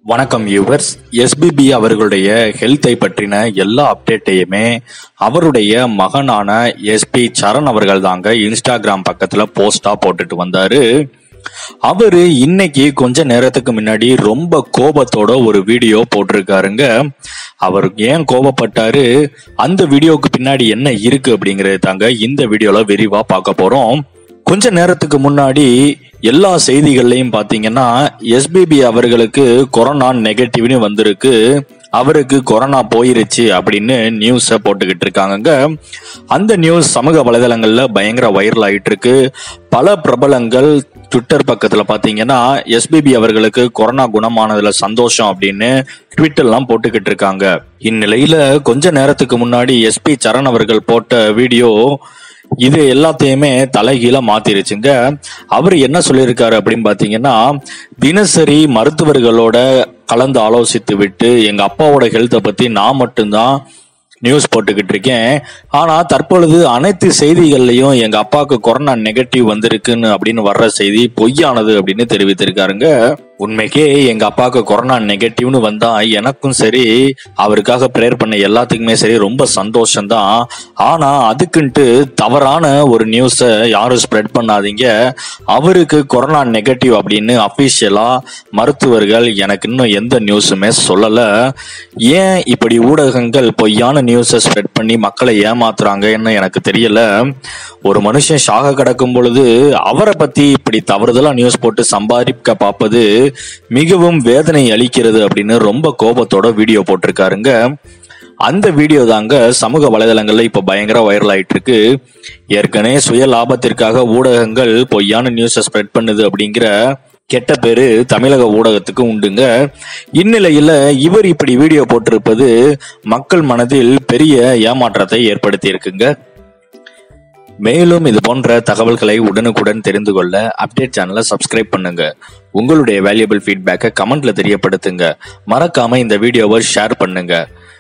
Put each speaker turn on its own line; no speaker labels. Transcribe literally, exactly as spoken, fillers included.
வணக்கம் viewers. SPB அவர்களுடைய ஹெல்த்தை பற்றின எல்லா அப்டேட்டையுமே அவருடைய மகனான எஸ்பி சரண் அவர்கள் தாங்க இன்ஸ்டாகிராம் பக்கத்துல போஸ்டா போட்டுட்டு வந்தாரு. அவரு இன்னைக்கு கொஞ்ச நேரத்துக்கு முன்னாடி ரொம்ப கோபத்தோட ஒரு வீடியோ போட்டிருக்காருங்க. அவர் ஏன் கோபப்பட்டாரு, அந்த வீடியோவுக்கு பின்னாடி என்ன இருக்கு அப்படிங்கறது தாங்க இந்த வீடியோல விரிவா பார்க்க போறோம். கொஞ்ச நேரத்துக்கு முன்னாடி எல்லா செய்திகள்லையும் பாத்தீங்கன்னா எஸ்பிபி அவர்களுக்கு கொரோனா நெகட்டிவ்னு வந்திருக்கு, அவருக்கு கொரோனா போயிருச்சு அப்படின்னு நியூஸ போட்டுக்கிட்டு இருக்காங்க. அந்த நியூஸ் சமூக வலைதளங்கள்ல பயங்கர வைரல் ஆயிட்டு இருக்கு. பல பிரபலங்கள் ட்விட்டர் பக்கத்துல பாத்தீங்கன்னா எஸ்பிபி அவர்களுக்கு கொரோனா குணமானதுல சந்தோஷம் அப்படின்னு ட்விட்டர் எல்லாம் போட்டுக்கிட்டு இருக்காங்க. இந்நிலையில கொஞ்ச நேரத்துக்கு முன்னாடி எஸ்பி சரண் அவர்கள் போட்ட வீடியோ இது எல்லாத்தையுமே தலைகீழ மாத்திருச்சுங்க. அவரு என்ன சொல்லியிருக்காரு அப்படின்னு பாத்தீங்கன்னா, தினசரி மருத்துவர்களோட கலந்து ஆலோசித்து விட்டு எங்க அப்பாவோட ஹெல்த்தை பத்தி நான் மட்டும்தான் நியூஸ் போட்டுக்கிட்டு இருக்கேன். ஆனா தற்பொழுது அனைத்து செய்திகள்லயும் எங்க அப்பாவுக்கு கொரோனா நெகட்டிவ் வந்திருக்குன்னு அப்படின்னு வர்ற செய்தி பொய்யானது அப்படின்னு தெரிவித்திருக்காருங்க. உண்மைக்கே எங்க அப்பாவுக்கு கொரோனா நெகட்டிவ்னு வந்தா எனக்கும் சரி, அவருக்காக ப்ரேயர் பண்ண எல்லாத்துக்குமே சரி ரொம்ப சந்தோஷம்தான். ஆனா அதுக்குன்ட்டு தவறான ஒரு நியூஸ யாரும் ஸ்ப்ரெட் பண்ணாதீங்க. அவருக்கு கொரோனா நெகட்டிவ் அப்படின்னு அபிஷியலா மருத்துவர்கள் எனக்கு இன்னும் எந்த நியூஸுமே சொல்லல. ஏன் இப்படி ஊடகங்கள் பொய்யான நியூஸை ஸ்ப்ரெட் பண்ணி மக்களை ஏமாத்துறாங்கன்னு எனக்கு தெரியல. ஒரு மனுஷன் ஷாக கிடக்கும் பொழுது அவரை பத்தி இப்படி தவறுதலா நியூஸ் போட்டு சம்பாதிக்க பார்ப்பது மிகவும் வேதனை அளிக்கிறது அப்படின்னு ரொம்ப கோபத்தோட வீடியோ போட்டிருக்காருங்க. அந்த வீடியோ தாங்க சமூக வலைதளங்கள்ல இப்ப பயங்கர வைரல் ஆயிட்டு இருக்கு. ஏற்கனவே சுய லாபத்திற்காக ஊடகங்கள் பொய்யான நியூஸை ஸ்ப்ரெட் பண்ணுது அப்படிங்கிற கெட்ட பேரு தமிழக ஊடகத்துக்கு உண்டுங்க. இந்நிலையில இவர் இப்படி வீடியோ போட்டிருப்பது மக்கள் மனதில் பெரிய ஏமாற்றத்தை ஏற்படுத்தி இருக்குங்க. மேலும் இது போன்ற தகவல்களை உடனுக்குடன் தெரிந்து கொள்ள அப்டேட் சேனலை சப்ஸ்கிரைப் பண்ணுங்க. உங்களுடைய வேல்யூபிள் ஃபீட்பேக்கை கமெண்ட்ல தெரியப்படுத்துங்க. மறக்காம இந்த வீடியோவை ஷேர் பண்ணுங்க.